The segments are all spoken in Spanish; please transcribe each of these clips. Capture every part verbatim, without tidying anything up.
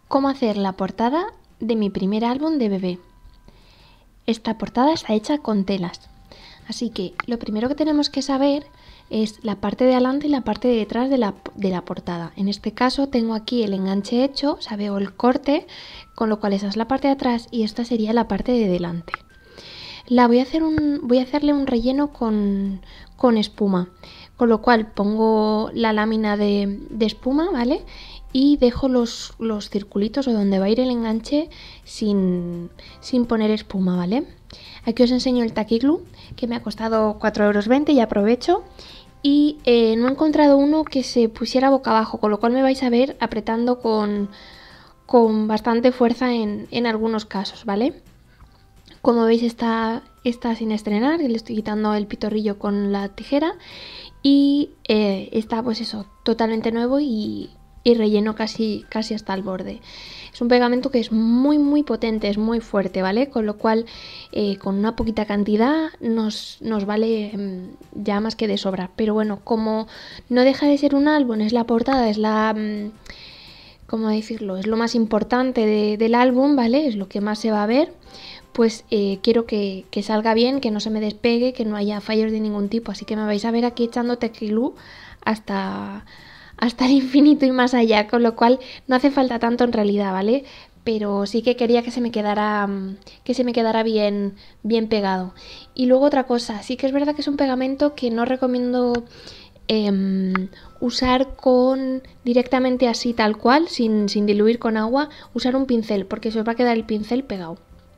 cómo hacer la portada de mi primer álbum de bebé. Esta portada está hecha con telas, así que lo primero que tenemos que saber es la parte de adelante y la parte de detrás de la, de la portada. En este caso tengo aquí el enganche hecho, o sea, veo el corte, con lo cual esa es la parte de atrás y esta sería la parte de delante. La voy a hacer un, voy a hacerle un relleno con, con espuma, con lo cual pongo la lámina de, de espuma, ¿vale? Y dejo los, los circulitos o donde va a ir el enganche sin, sin poner espuma, ¿vale? Aquí os enseño el Tacky Glue, que me ha costado cuatro euros veinte y aprovecho. Y eh, no he encontrado uno que se pusiera boca abajo, con lo cual me vais a ver apretando con, con bastante fuerza en, en algunos casos, ¿vale? Como veis está, está sin estrenar, le estoy quitando el pitorrillo con la tijera y eh, está pues eso, totalmente nuevo y, y relleno casi, casi hasta el borde. Es un pegamento que es muy muy potente, es muy fuerte, ¿vale? Con lo cual eh, con una poquita cantidad nos, nos vale mmm, ya más que de sobra. Pero bueno, como no deja de ser un álbum, es la portada, es la... Mmm, ¿cómo decirlo? Es lo más importante de, del álbum, ¿vale? Es lo que más se va a ver. Pues eh, quiero que, que salga bien, que no se me despegue, que no haya fallos de ningún tipo. Así que me vais a ver aquí echando Tacky Glue hasta... hasta el infinito y más allá, con lo cual no hace falta tanto en realidad, ¿vale? Pero sí que quería que se me quedara, que se me quedara bien, bien pegado. Y luego otra cosa, sí que es verdad que es un pegamento que no recomiendo eh, usar con directamente así tal cual, sin, sin diluir con agua, usar un pincel, porque se os va a quedar el pincel pegado.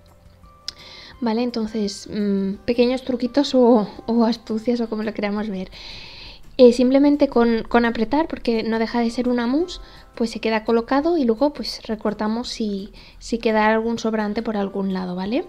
Vale, entonces, mmm, pequeños truquitos o, o astucias o como lo queramos ver. Eh, simplemente con, con apretar, porque no deja de ser una mousse, pues se queda colocado y luego pues recortamos si, si queda algún sobrante por algún lado, ¿vale?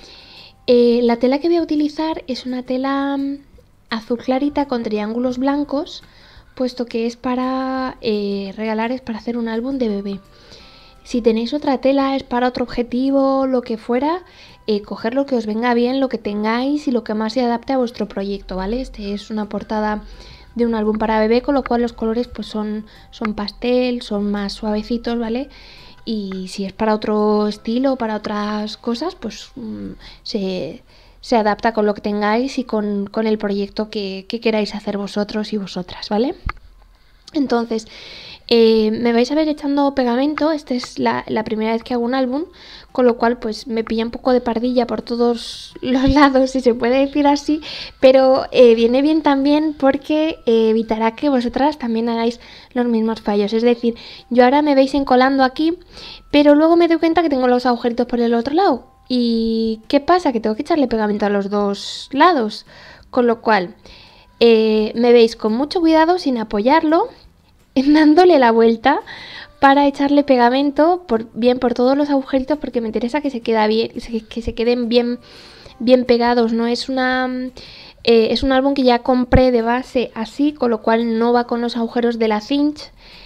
Eh, la tela que voy a utilizar es una tela azul clarita con triángulos blancos, puesto que es para eh, regalar, es para hacer un álbum de bebé. Si tenéis otra tela, es para otro objetivo, lo que fuera, eh, coger lo que os venga bien, lo que tengáis y lo que más se adapte a vuestro proyecto, ¿vale? Este es una portada de un álbum para bebé, con lo cual los colores pues son, son pastel, son más suavecitos, ¿vale? Y si es para otro estilo, para otras cosas, pues mmm, se, se adapta con lo que tengáis y con, con el proyecto que, que queráis hacer vosotros y vosotras, ¿vale? Entonces, eh, me vais a ver echando pegamento. Esta es la, la primera vez que hago un álbum, con lo cual pues me pilla un poco de pardilla por todos los lados, si se puede decir así, pero eh, viene bien también porque eh, evitará que vosotras también hagáis los mismos fallos. Es decir, yo ahora me veis encolando aquí, pero luego me doy cuenta que tengo los agujeritos por el otro lado. ¿Y qué pasa? Que tengo que echarle pegamento a los dos lados, con lo cual eh, me veis con mucho cuidado, sin apoyarlo, dándole la vuelta para echarle pegamento por, bien por todos los agujeritos, porque me interesa que se queda bien, que se queden bien, bien pegados. No es una eh, es un álbum que ya compré de base así, con lo cual no va con los agujeros de la cinch.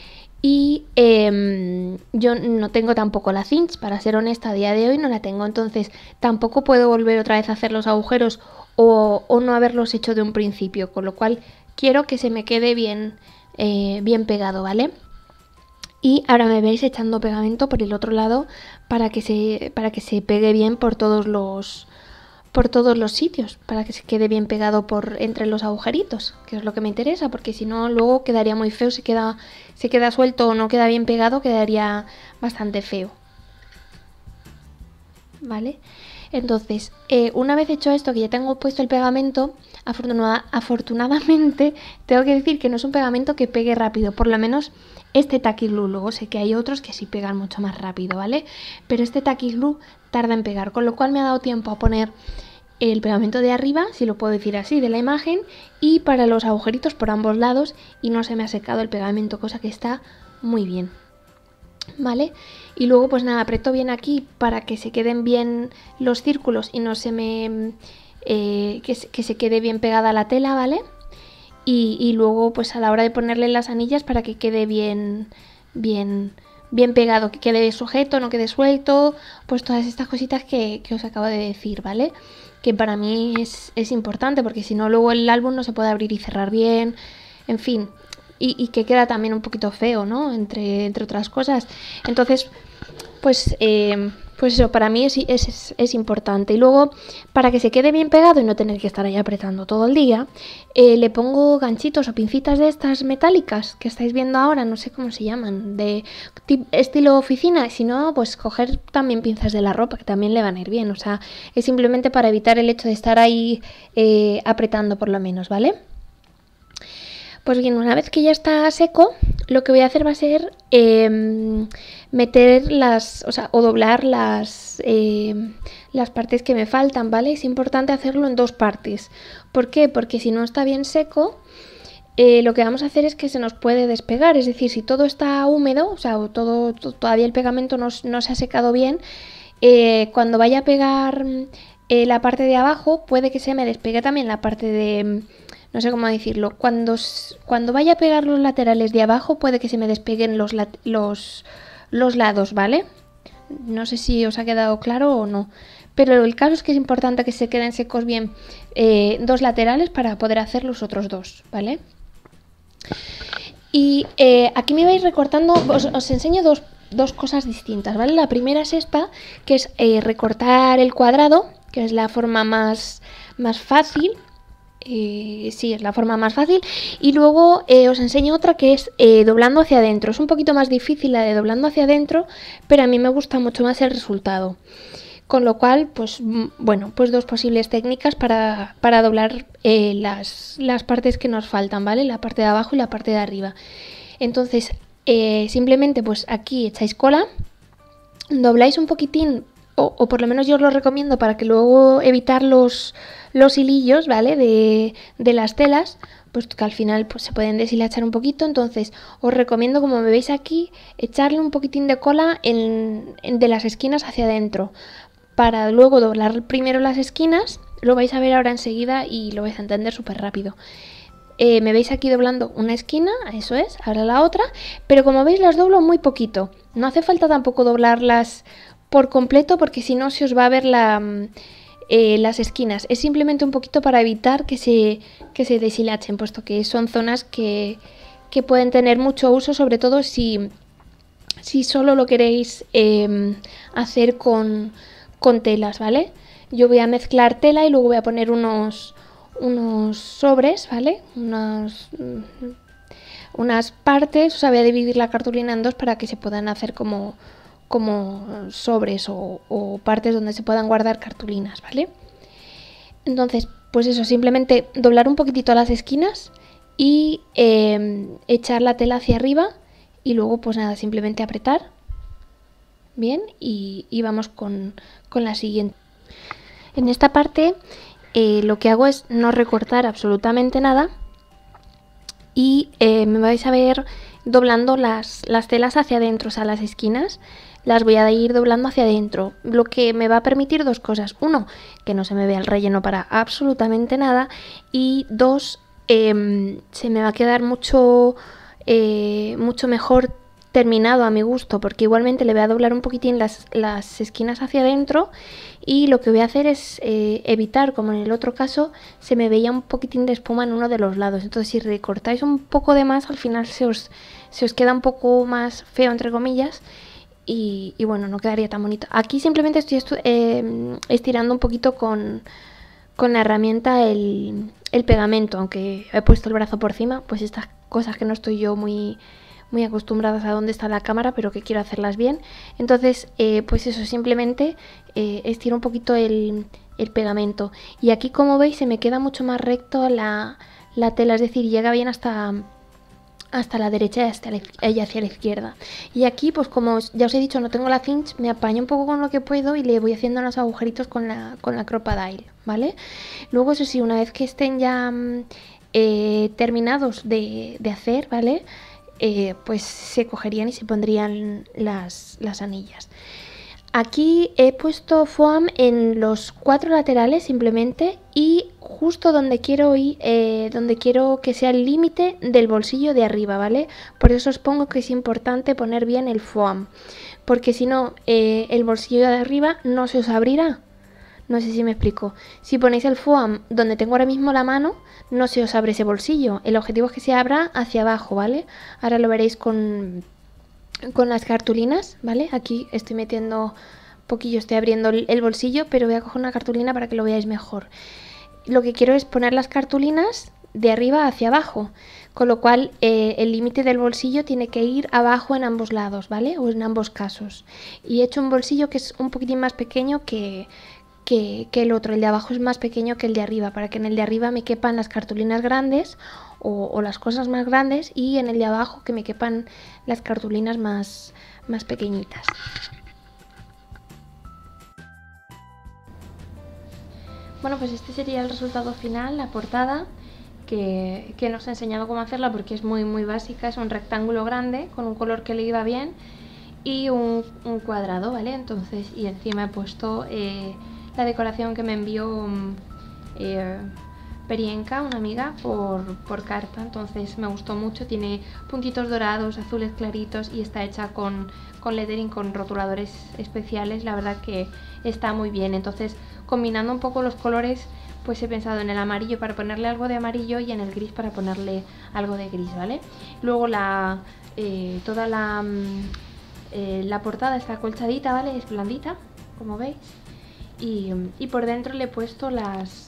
Y eh, yo no tengo tampoco la cinch, para ser honesta, a día de hoy no la tengo, entonces tampoco puedo volver otra vez a hacer los agujeros o, o no haberlos hecho de un principio, con lo cual quiero que se me quede bien Eh, bien pegado, ¿vale? Y ahora me veis echando pegamento por el otro lado para que se, para que se pegue bien por todos los por todos los sitios, para que se quede bien pegado por entre los agujeritos, que es lo que me interesa, porque si no luego quedaría muy feo, si queda, si queda suelto o no queda bien pegado, quedaría bastante feo, ¿vale? Entonces, eh, una vez hecho esto, que ya tengo puesto el pegamento, afortunada, afortunadamente tengo que decir que no es un pegamento que pegue rápido, por lo menos este Tacky Glue. Luego sé que hay otros que sí pegan mucho más rápido, ¿vale? Pero este Tacky Glue tarda en pegar, con lo cual me ha dado tiempo a poner el pegamento de arriba, si lo puedo decir así, de la imagen, y para los agujeritos por ambos lados, y no se me ha secado el pegamento, cosa que está muy bien, ¿vale? Y luego pues nada, aprieto bien aquí para que se queden bien los círculos y no se me eh, que, se, que se quede bien pegada la tela, ¿vale? Y, y luego pues a la hora de ponerle las anillas para que quede bien bien bien pegado, que quede sujeto, no quede suelto, pues todas estas cositas que, que os acabo de decir, ¿vale? Que para mí es, es importante, porque si no luego el álbum no se puede abrir y cerrar bien, en fin, y, y que queda también un poquito feo, ¿no? Entre, entre otras cosas. Entonces, pues, eh, pues eso, para mí es, es, es importante. Y luego, para que se quede bien pegado y no tener que estar ahí apretando todo el día, eh, le pongo ganchitos o pincitas de estas metálicas que estáis viendo ahora, no sé cómo se llaman, de estilo oficina. Si no, pues coger también pinzas de la ropa, que también le van a ir bien. O sea, es simplemente para evitar el hecho de estar ahí eh, apretando por lo menos, ¿vale? Pues bien, una vez que ya está seco, lo que voy a hacer va a ser eh, meter las, o sea, o doblar las, eh, las partes que me faltan, ¿vale? Es importante hacerlo en dos partes. ¿Por qué? Porque si no está bien seco, eh, lo que vamos a hacer es que se nos puede despegar. Es decir, si todo está húmedo, o sea, todo, todo todavía el pegamento no, no se ha secado bien, eh, cuando vaya a pegar eh, la parte de abajo, puede que se me despegue también la parte de... No sé cómo decirlo. Cuando, cuando vaya a pegar los laterales de abajo, puede que se me despeguen los, los, los lados, ¿vale? No sé si os ha quedado claro o no. Pero el caso es que es importante que se queden secos bien eh, dos laterales para poder hacer los otros dos, ¿vale? Y eh, aquí me vais recortando, os, os enseño dos, dos cosas distintas, ¿vale? La primera es esta, que es eh, recortar el cuadrado, que es la forma más, más fácil. Eh, sí, es la forma más fácil. Y luego eh, os enseño otra que es eh, doblando hacia adentro. Es un poquito más difícil la de doblando hacia adentro, pero a mí me gusta mucho más el resultado. Con lo cual, pues bueno, pues dos posibles técnicas para, para doblar eh, las, las partes que nos faltan, ¿vale? La parte de abajo y la parte de arriba. Entonces, eh, simplemente pues aquí echáis cola, dobláis un poquitín, o, o por lo menos yo os lo recomiendo para que luego evitar los... los hilillos, ¿vale? De, de las telas, pues que al final pues, se pueden deshilachar un poquito. Entonces os recomiendo, como me veis aquí, echarle un poquitín de cola en, en, de las esquinas hacia adentro, para luego doblar primero las esquinas. Lo vais a ver ahora enseguida y lo vais a entender súper rápido. Eh, me veis aquí doblando una esquina, eso es, ahora la otra, pero como veis las doblo muy poquito. No hace falta tampoco doblarlas por completo, porque si no se os va a ver la... Eh, las esquinas. Es simplemente un poquito para evitar que se, que se deshilachen, puesto que son zonas que, que pueden tener mucho uso, sobre todo si, si solo lo queréis eh, hacer con, con telas, ¿vale? Yo voy a mezclar tela y luego voy a poner unos, unos sobres, ¿vale? Unas, unas partes, o sea, voy a dividir la cartulina en dos para que se puedan hacer como... como sobres o, o partes donde se puedan guardar cartulinas, ¿vale? Entonces, pues eso, simplemente doblar un poquitito las esquinas y eh, echar la tela hacia arriba y luego pues nada, simplemente apretar bien y, y vamos con, con la siguiente. En esta parte eh, lo que hago es no recortar absolutamente nada y eh, me vais a ver doblando las, las telas hacia adentro, o sea, las esquinas las voy a ir doblando hacia adentro, lo que me va a permitir dos cosas. Uno, que no se me vea el relleno para absolutamente nada, y dos, eh, se me va a quedar mucho, eh, mucho mejor terminado a mi gusto, porque igualmente le voy a doblar un poquitín las, las esquinas hacia adentro y lo que voy a hacer es eh, evitar, como en el otro caso, se me veía un poquitín de espuma en uno de los lados. Entonces si recortáis un poco de más, al final se os, se os queda un poco más feo, entre comillas, y, y bueno, no quedaría tan bonito. Aquí simplemente estoy eh, estirando un poquito con, con la herramienta el, el pegamento, aunque he puesto el brazo por encima, pues estas cosas que no estoy yo muy... muy acostumbradas a dónde está la cámara, pero que quiero hacerlas bien. Entonces, eh, pues eso, simplemente eh, estiro un poquito el, el pegamento. Y aquí, como veis, se me queda mucho más recto la, la tela, es decir, llega bien hasta, hasta la derecha y hasta la, y hacia la izquierda. Y aquí, pues como ya os he dicho, no tengo la cinch, me apaño un poco con lo que puedo y le voy haciendo unos agujeritos con la, con la Crop-A-Dile, ¿vale? Luego, eso sí, una vez que estén ya eh, terminados de, de hacer, ¿vale?, Eh, pues se cogerían y se pondrían las, las anillas. Aquí he puesto foam en los cuatro laterales simplemente y justo donde quiero ir, eh, donde quiero que sea el límite del bolsillo de arriba, ¿vale? Por eso os pongo que es importante poner bien el foam, porque si no, eh, el bolsillo de arriba no se os abrirá. No sé si me explico. Si ponéis el foam donde tengo ahora mismo la mano, no se os abre ese bolsillo. El objetivo es que se abra hacia abajo, ¿vale? Ahora lo veréis con, con las cartulinas, ¿vale? Aquí estoy metiendo poquillo, estoy abriendo el bolsillo, pero voy a coger una cartulina para que lo veáis mejor. Lo que quiero es poner las cartulinas de arriba hacia abajo, con lo cual eh, el límite del bolsillo tiene que ir abajo en ambos lados, ¿vale? O en ambos casos. Y he hecho un bolsillo que es un poquitín más pequeño que, que, que el otro. El de abajo es más pequeño que el de arriba, para que en el de arriba me quepan las cartulinas grandes o, o las cosas más grandes, y en el de abajo que me quepan las cartulinas más, más pequeñitas. Bueno, pues este sería el resultado final, la portada, que, que no os he enseñado cómo hacerla porque es muy muy básica. Es un rectángulo grande con un color que le iba bien y un, un cuadrado, ¿vale? Entonces, y encima he puesto eh, la decoración que me envió eh, Perienka, una amiga, por, por carta. Entonces me gustó mucho, tiene puntitos dorados, azules claritos y está hecha con, con lettering, con rotuladores especiales. La verdad que está muy bien. Entonces, combinando un poco los colores, pues he pensado en el amarillo para ponerle algo de amarillo y en el gris para ponerle algo de gris, ¿vale? Luego la eh, toda la, eh, la portada está acolchadita, ¿vale? Es blandita, como veis. Y, y por dentro le he puesto las...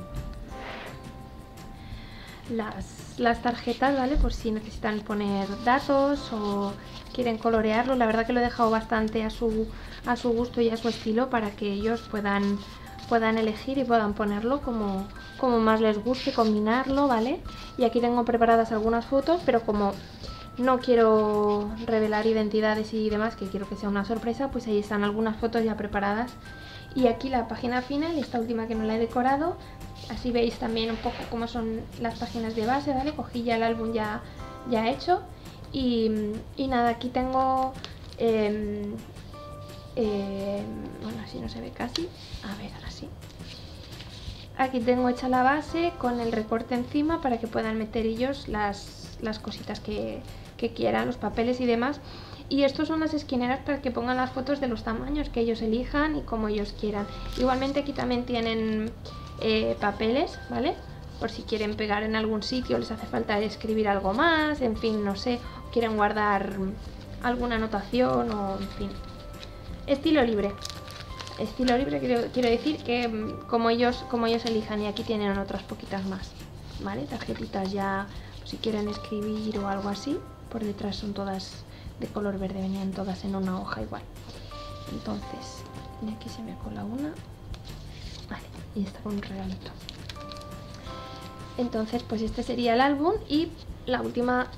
Las, las tarjetas, ¿vale? Por si necesitan poner datos o quieren colorearlo. La verdad que lo he dejado bastante a su, a su gusto y a su estilo para que ellos puedan, puedan elegir y puedan ponerlo como, como más les guste, combinarlo, ¿vale? Y aquí tengo preparadas algunas fotos, pero como no quiero revelar identidades y demás, que quiero que sea una sorpresa, pues ahí están algunas fotos ya preparadas. Y aquí la página final, esta última que no la he decorado. Así veis también un poco cómo son las páginas de base, ¿vale? Cogí ya el álbum ya, ya hecho. Y, y nada, aquí tengo... Eh, eh, bueno, así no se ve casi. A ver, ahora sí. Aquí tengo hecha la base con el recorte encima para que puedan meter ellos las, las cositas que, que quieran, los papeles y demás. Y estos son las esquineras para que pongan las fotos de los tamaños que ellos elijan y como ellos quieran. Igualmente aquí también tienen eh, papeles, ¿vale? Por si quieren pegar en algún sitio, les hace falta escribir algo más, en fin, no sé, quieren guardar alguna anotación o en fin. Estilo libre. Estilo libre quiero, quiero decir que como ellos, como ellos elijan, y aquí tienen otras poquitas más, ¿vale? Tarjetitas ya, si quieren escribir o algo así. Por detrás son todas de color verde, venían todas en una hoja igual. Entonces, de aquí se me cola una. Vale, y está con un regalito. Entonces, pues este sería el álbum y la última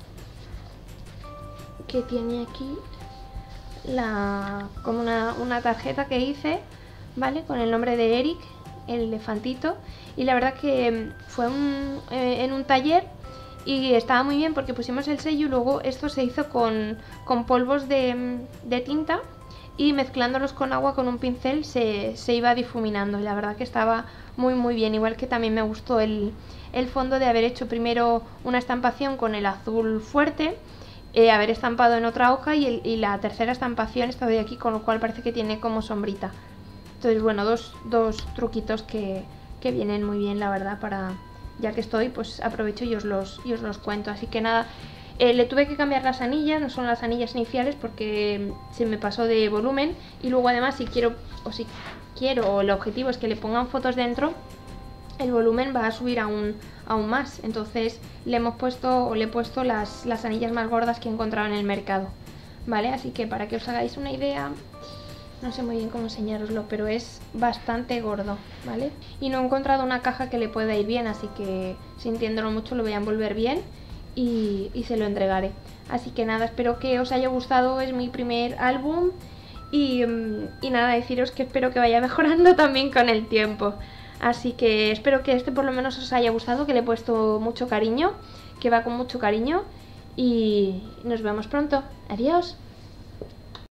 que tiene aquí, la como una, una tarjeta que hice, ¿vale? Con el nombre de Eric, el elefantito. Y la verdad que fue un, eh, en un taller y estaba muy bien porque pusimos el sello y luego esto se hizo con, con polvos de, de tinta y mezclándolos con agua con un pincel se, se iba difuminando y la verdad que estaba muy muy bien. Igual que también me gustó el, el fondo de haber hecho primero una estampación con el azul fuerte, eh, haber estampado en otra hoja y, el, y la tercera estampación esta de aquí, con lo cual parece que tiene como sombrita. Entonces bueno, dos, dos truquitos que, que vienen muy bien, la verdad, para... Ya que estoy, pues aprovecho y os los, y os los cuento. Así que nada, eh, le tuve que cambiar las anillas, no son las anillas iniciales porque se me pasó de volumen. Y luego además si quiero, o si quiero, o el objetivo es que le pongan fotos dentro, el volumen va a subir aún, aún más. Entonces le hemos puesto, o le he puesto las, las anillas más gordas que he encontrado en el mercado, ¿vale? Así que para que os hagáis una idea... No sé muy bien cómo enseñaroslo, pero es bastante gordo, ¿vale? Y no he encontrado una caja que le pueda ir bien, así que sintiéndolo mucho lo voy a envolver bien y, y se lo entregaré. Así que nada, espero que os haya gustado, es mi primer álbum y, y nada, deciros que espero que vaya mejorando también con el tiempo. Así que espero que este por lo menos os haya gustado, que le he puesto mucho cariño, que va con mucho cariño y nos vemos pronto. Adiós.